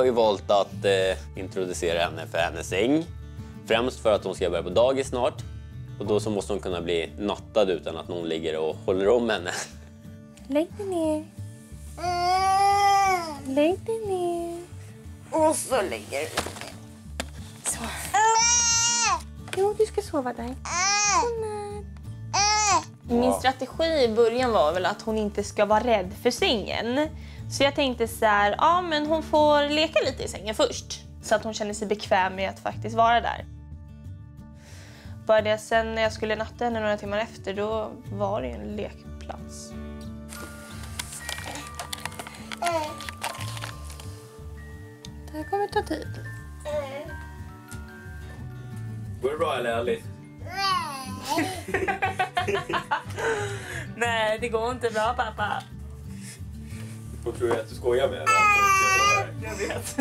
har ju valt att introducera henne för hennes säng. Främst för att hon ska börja på dagis snart. Och då så måste hon kunna bli nattad utan att någon ligger och håller om henne. Lägg dig ner. Lägg dig ner. Och så lägger du dig. Så. Jo, du ska sova där. Min strategi i början var väl att hon inte ska vara rädd för sängen. Så jag tänkte så här, ja men hon får leka lite i sängen först. Så att hon känner sig bekväm med att faktiskt vara där. Bara det, sen när jag skulle natta henne några timmar efter, då var det en lekplats. Det här kommer ta tid. Går det bra eller Alice? Nej, det går inte bra pappa. Hon tror att du skojar med henne. Jag vet.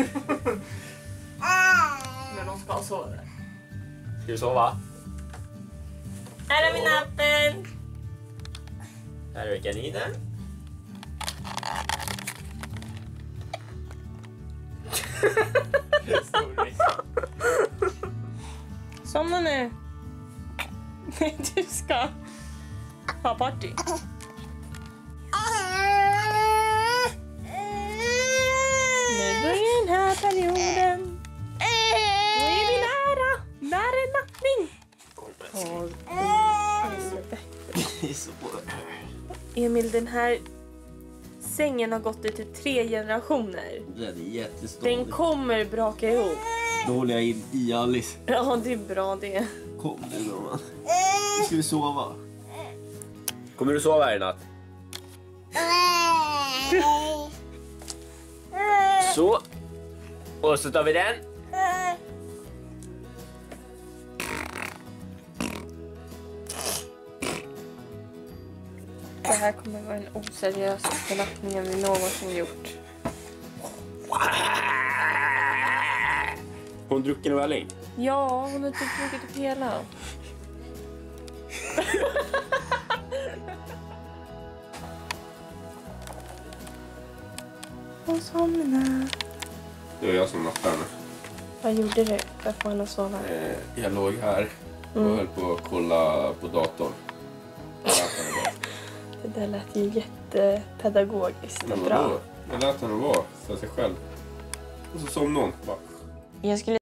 Men de ska sova. Ska du sova? Här är min appen. Här är kaninen. Somna nu. Du ska ha party. Nu börjar den här perioden. Då är vi nära en nattning. Emil, den här sängen har gått ut i 3 generationer. Den är jättestor. Den kommer braka ihop. Då håller jag in i Alice. Ja, det är bra det. Kom nu då. Nu ska vi sova. Kommer du sova här i natt? Så. Och så tar vi den. Det här kommer vara den oseriösaste nattningen vi någonsin gjort. Hon drucken och välling. Ja, hon har typ druckit upp hela. Hon somnade. Det var jag som nattade henne. Vad gjorde du för att få henne att sova? Jag låg här och höll på att kolla på datorn. Det där lät ju jättepedagogiskt och bra. Jag lät henne vara för sig själv. Och så somnade hon. Jag skulle